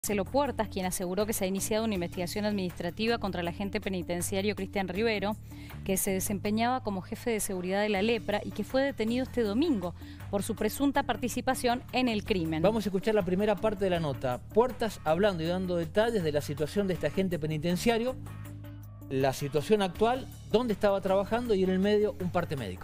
Marcelo Puertas, quien aseguró que se ha iniciado una investigación administrativa contra el agente penitenciario Cristian Rivero, que se desempeñaba como jefe de seguridad de la Lepra y que fue detenido este domingo por su presunta participación en el crimen. Vamos a escuchar la primera parte de la nota. Puertas hablando y dando detalles de la situación de este agente penitenciario, la situación actual, dónde estaba trabajando y en el medio un parte médico.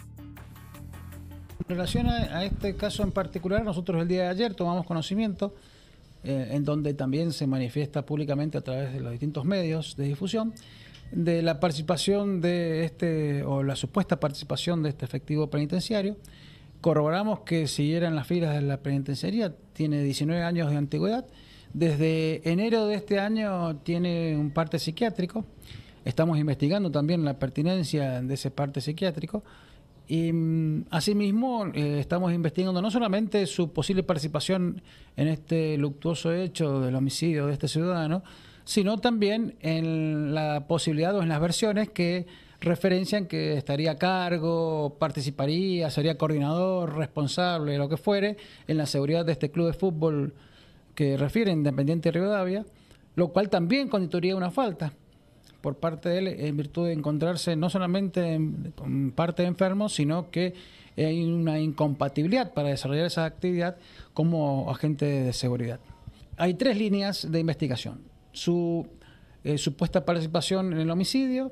En relación a este caso en particular, nosotros el día de ayer tomamos conocimiento en donde también se manifiesta públicamente a través de los distintos medios de difusión de la participación de o la supuesta participación de este efectivo penitenciario. Corroboramos que siguiera en las filas de la penitenciaría, tiene 19 años de antigüedad, desde enero de este año tiene un parte psiquiátrico, estamos investigando también la pertinencia de ese parte psiquiátrico. Y asimismo estamos investigando no solamente su posible participación en este luctuoso hecho del homicidio de este ciudadano, sino también en la posibilidad o en las versiones que referencian que estaría a cargo, participaría, sería coordinador, responsable, lo que fuere, en la seguridad de este club de fútbol que refiere Independiente Rivadavia, lo cual también constituiría una falta por parte de él en virtud de encontrarse no solamente con parte de enfermo, sino que hay una incompatibilidad para desarrollar esa actividad como agente de seguridad. Hay 3 líneas de investigación: su supuesta participación en el homicidio,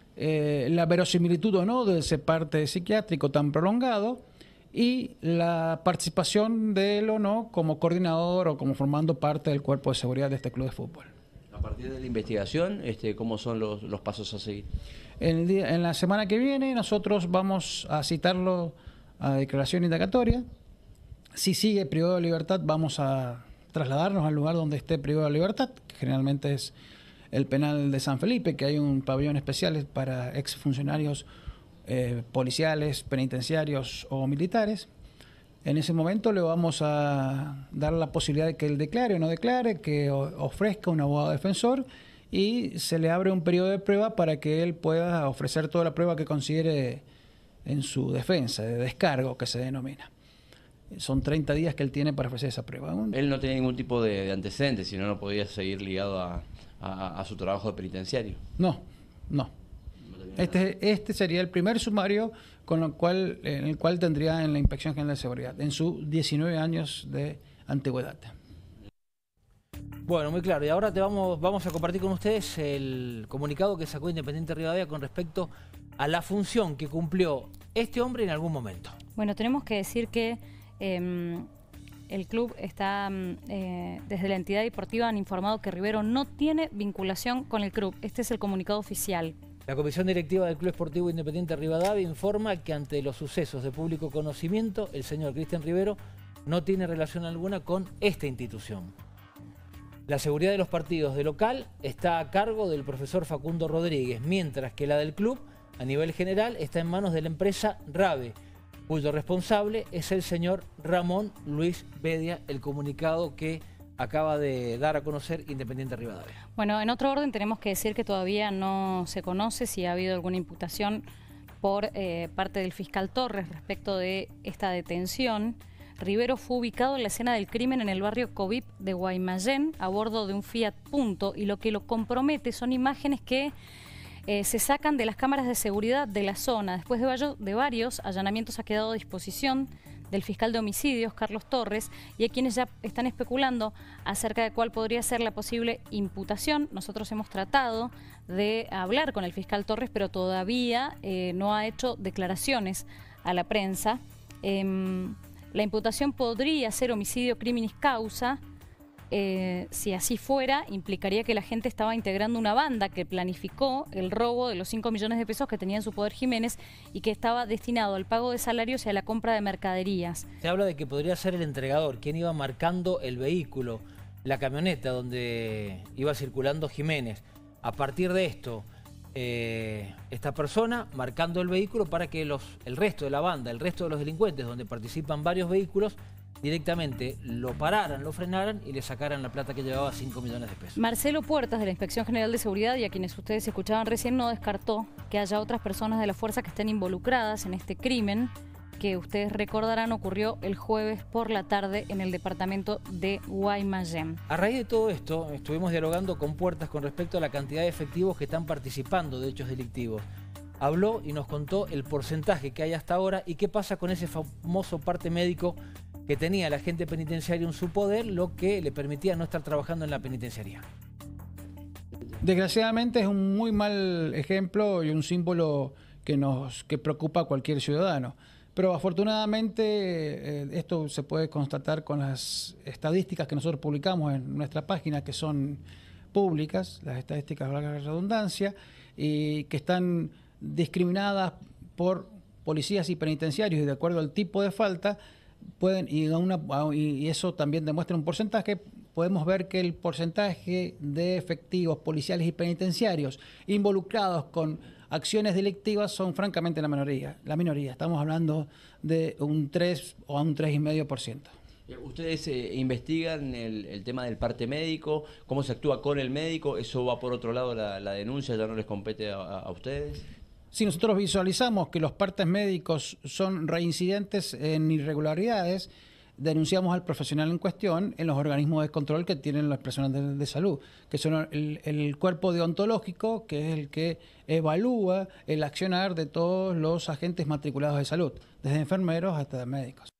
la verosimilitud o no de ese parte psiquiátrico tan prolongado y la participación de él o no como coordinador o como formando parte del cuerpo de seguridad de este club de fútbol. A partir de la investigación, ¿cómo son los pasos a seguir? En la semana que viene nosotros vamos a citarlo a declaración indagatoria. Si sigue privado de libertad, vamos a trasladarnos al lugar donde esté privado de libertad, que generalmente es el penal de San Felipe, que hay un pabellón especial para exfuncionarios policiales, penitenciarios o militares. En ese momento le vamos a dar la posibilidad de que él declare o no declare, que ofrezca un abogado defensor y se le abre un periodo de prueba para que él pueda ofrecer toda la prueba que considere en su defensa, de descargo que se denomina. Son 30 días que él tiene para ofrecer esa prueba. Él no tenía ningún tipo de antecedentes, si no, no podía seguir ligado a su trabajo de penitenciario. No. Este sería el primer sumario en el cual tendría en la Inspección General de Seguridad, en sus 19 años de antigüedad. Bueno, muy claro. Y ahora vamos a compartir con ustedes el comunicado que sacó Independiente Rivadavia con respecto a la función que cumplió este hombre en algún momento. Bueno, tenemos que decir que el club está, desde la entidad deportiva han informado que Rivero no tiene vinculación con el club. Este es el comunicado oficial. La Comisión Directiva del Club Esportivo Independiente Rivadavia informa que ante los sucesos de público conocimiento, el señor Cristian Rivero no tiene relación alguna con esta institución. La seguridad de los partidos de local está a cargo del profesor Facundo Rodríguez, mientras que la del club, a nivel general, está en manos de la empresa RAVE, cuyo responsable es el señor Ramón Luis Bedia, el comunicado que acaba de dar a conocer Independiente Rivadavia. Bueno, en otro orden tenemos que decir que todavía no se conoce si ha habido alguna imputación por parte del fiscal Torres respecto de esta detención. Rivero fue ubicado en la escena del crimen en el barrio Covip de Guaymallén a bordo de un Fiat Punto, y lo que lo compromete son imágenes que se sacan de las cámaras de seguridad de la zona. Después de varios allanamientos ha quedado a disposición del fiscal de homicidios, Carlos Torres, y hay quienes ya están especulando acerca de cuál podría ser la posible imputación. Nosotros hemos tratado de hablar con el fiscal Torres, pero todavía no ha hecho declaraciones a la prensa. La imputación podría ser homicidio criminis causa. Si así fuera, implicaría que la gente estaba integrando una banda que planificó el robo de los 5 millones de pesos que tenía en su poder Jiménez y que estaba destinado al pago de salarios y a la compra de mercaderías. Se habla de que podría ser el entregador, quien iba marcando el vehículo, la camioneta donde iba circulando Jiménez. A partir de esto, esta persona marcando el vehículo para que el resto de la banda, el resto de los delincuentes, donde participan varios vehículos, directamente lo pararan, lo frenaran y le sacaran la plata que llevaba, 5 millones de pesos. Marcelo Puertas, de la Inspección General de Seguridad, y a quienes ustedes escuchaban recién, no descartó que haya otras personas de la fuerza que estén involucradas en este crimen, que ustedes recordarán ocurrió el jueves por la tarde en el departamento de Guaymallén. A raíz de todo esto, estuvimos dialogando con Puertas con respecto a la cantidad de efectivos que están participando de hechos delictivos. Habló y nos contó el porcentaje que hay hasta ahora y qué pasa con ese famoso parte médico que tenía el agente penitenciario en su poder, lo que le permitía no estar trabajando en la penitenciaría. Desgraciadamente es un muy mal ejemplo y un símbolo que preocupa a cualquier ciudadano. Pero afortunadamente esto se puede constatar con las estadísticas que nosotros publicamos en nuestra página, que son públicas, las estadísticas, valga la redundancia, y que están discriminadas por policías y penitenciarios, y de acuerdo al tipo de falta, y eso también demuestra un porcentaje. Podemos ver que el porcentaje de efectivos policiales y penitenciarios involucrados con acciones delictivas son francamente la minoría. Estamos hablando de un 3 o un 3,5%. ¿Ustedes investigan el tema del parte médico? ¿Cómo se actúa con el médico? ¿Eso va por otro lado la denuncia? ¿Ya no les compete a ustedes? Si nosotros visualizamos que los partes médicos son reincidentes en irregularidades, denunciamos al profesional en cuestión en los organismos de control que tienen las personas de salud, que son el cuerpo deontológico, que es el que evalúa el accionar de todos los agentes matriculados de salud, desde enfermeros hasta médicos.